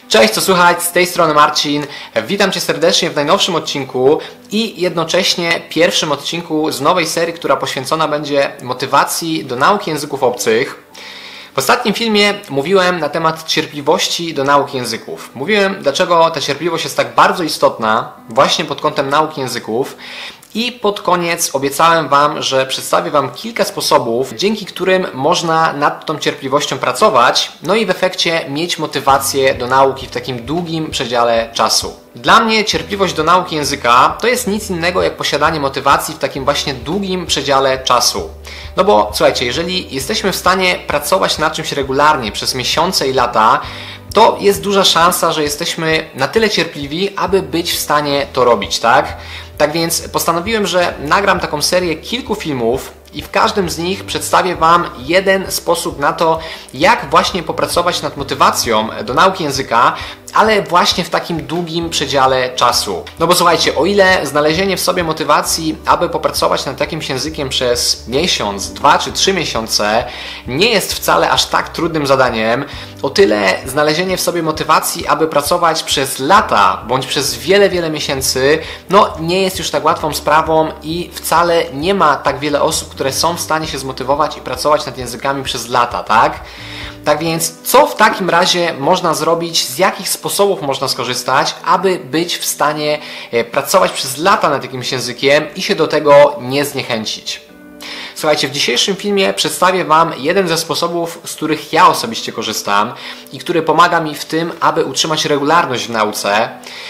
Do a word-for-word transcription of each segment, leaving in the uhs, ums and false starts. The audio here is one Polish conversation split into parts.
Cześć, co słychać? Z tej strony Marcin. Witam Cię serdecznie w najnowszym odcinku i jednocześnie pierwszym odcinku z nowej serii, która poświęcona będzie motywacji do nauki języków obcych. W ostatnim filmie mówiłem na temat cierpliwości do nauki języków. Mówiłem, dlaczego ta cierpliwość jest tak bardzo istotna właśnie pod kątem nauki języków. I pod koniec obiecałem Wam, że przedstawię Wam kilka sposobów, dzięki którym można nad tą cierpliwością pracować, no i w efekcie mieć motywację do nauki w takim długim przedziale czasu. Dla mnie cierpliwość do nauki języka to jest nic innego jak posiadanie motywacji w takim właśnie długim przedziale czasu. No bo słuchajcie, jeżeli jesteśmy w stanie pracować nad czymś regularnie przez miesiące i lata, to jest duża szansa, że jesteśmy na tyle cierpliwi, aby być w stanie to robić, tak? Tak więc postanowiłem, że nagram taką serię kilku filmów i w każdym z nich przedstawię Wam jeden sposób na to, jak właśnie popracować nad motywacją do nauki języka, ale właśnie w takim długim przedziale czasu. No bo słuchajcie, o ile znalezienie w sobie motywacji, aby popracować nad jakimś językiem przez miesiąc, dwa czy trzy miesiące nie jest wcale aż tak trudnym zadaniem, o tyle znalezienie w sobie motywacji, aby pracować przez lata bądź przez wiele, wiele miesięcy, no nie jest już tak łatwą sprawą i wcale nie ma tak wiele osób, które są w stanie się zmotywować i pracować nad językami przez lata, tak? Tak więc, co w takim razie można zrobić, z jakich sposobów można skorzystać, aby być w stanie pracować przez lata nad jakimś językiem i się do tego nie zniechęcić? Słuchajcie, w dzisiejszym filmie przedstawię Wam jeden ze sposobów, z których ja osobiście korzystam i który pomaga mi w tym, aby utrzymać regularność w nauce.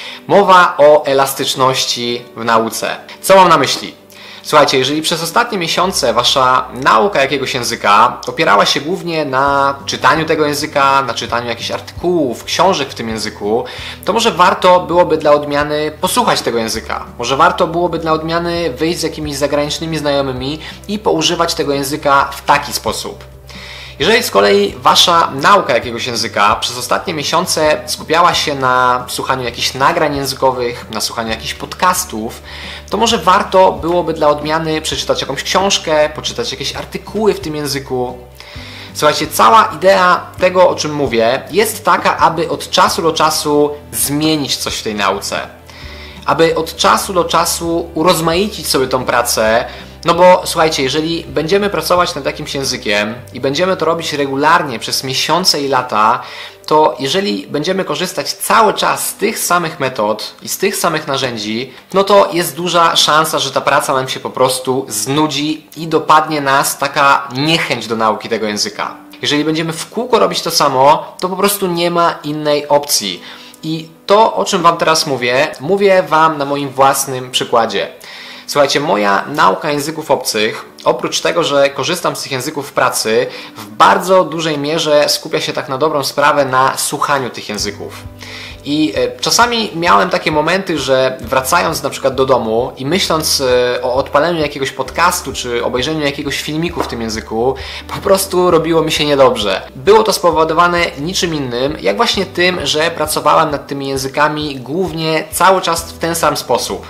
Mowa o elastyczności w nauce. Co mam na myśli? Słuchajcie, jeżeli przez ostatnie miesiące Wasza nauka jakiegoś języka opierała się głównie na czytaniu tego języka, na czytaniu jakichś artykułów, książek w tym języku, to może warto byłoby dla odmiany posłuchać tego języka. Może warto byłoby dla odmiany wyjść z jakimiś zagranicznymi znajomymi i poużywać tego języka w taki sposób. Jeżeli z kolei Wasza nauka jakiegoś języka przez ostatnie miesiące skupiała się na słuchaniu jakichś nagrań językowych, na słuchaniu jakichś podcastów, to może warto byłoby dla odmiany przeczytać jakąś książkę, poczytać jakieś artykuły w tym języku. Słuchajcie, cała idea tego, o czym mówię, jest taka, aby od czasu do czasu zmienić coś w tej nauce. Aby od czasu do czasu urozmaicić sobie tą pracę. No bo słuchajcie, jeżeli będziemy pracować nad jakimś językiem i będziemy to robić regularnie przez miesiące i lata, to jeżeli będziemy korzystać cały czas z tych samych metod i z tych samych narzędzi, no to jest duża szansa, że ta praca nam się po prostu znudzi i dopadnie nas taka niechęć do nauki tego języka. Jeżeli będziemy w kółko robić to samo, to po prostu nie ma innej opcji. I to, o czym Wam teraz mówię, mówię Wam na moim własnym przykładzie. Słuchajcie, moja nauka języków obcych, oprócz tego, że korzystam z tych języków w pracy, w bardzo dużej mierze skupia się tak na dobrą sprawę na słuchaniu tych języków. I czasami miałem takie momenty, że wracając na przykład do domu i myśląc o odpaleniu jakiegoś podcastu czy obejrzeniu jakiegoś filmiku w tym języku, po prostu robiło mi się niedobrze. Było to spowodowane niczym innym, jak właśnie tym, że pracowałem nad tymi językami głównie cały czas w ten sam sposób.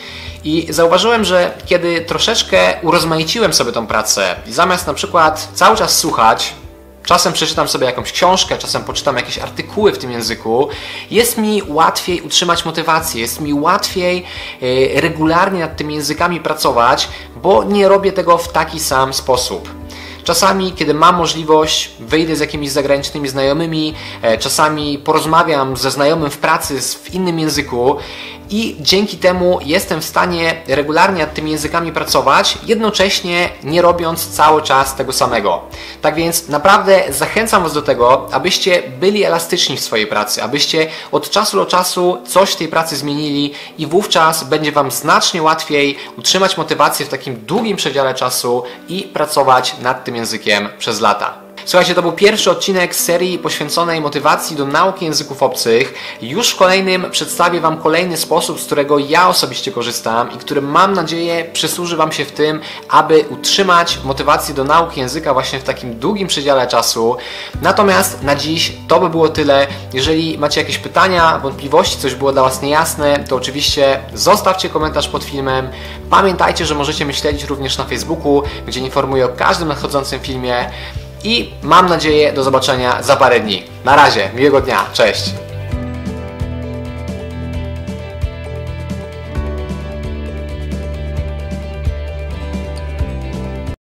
I zauważyłem, że kiedy troszeczkę urozmaiciłem sobie tą pracę i zamiast na przykład cały czas słuchać, czasem przeczytam sobie jakąś książkę, czasem poczytam jakieś artykuły w tym języku, jest mi łatwiej utrzymać motywację, jest mi łatwiej regularnie nad tymi językami pracować, bo nie robię tego w taki sam sposób. Czasami, kiedy mam możliwość, wyjdę z jakimiś zagranicznymi znajomymi, czasami porozmawiam ze znajomym w pracy w innym języku i dzięki temu jestem w stanie regularnie nad tymi językami pracować, jednocześnie nie robiąc cały czas tego samego. Tak więc naprawdę zachęcam Was do tego, abyście byli elastyczni w swojej pracy, abyście od czasu do czasu coś w tej pracy zmienili i wówczas będzie Wam znacznie łatwiej utrzymać motywację w takim długim przedziale czasu i pracować nad tym językiem przez lata. Słuchajcie, to był pierwszy odcinek serii poświęconej motywacji do nauki języków obcych. Już w kolejnym przedstawię Wam kolejny sposób, z którego ja osobiście korzystam i który, mam nadzieję, przysłuży Wam się w tym, aby utrzymać motywację do nauki języka właśnie w takim długim przedziale czasu. Natomiast na dziś to by było tyle. Jeżeli macie jakieś pytania, wątpliwości, coś było dla Was niejasne, to oczywiście zostawcie komentarz pod filmem. Pamiętajcie, że możecie mnie śledzić również na Facebooku, gdzie informuję o każdym nadchodzącym filmie. I mam nadzieję do zobaczenia za parę dni. Na razie, miłego dnia, cześć!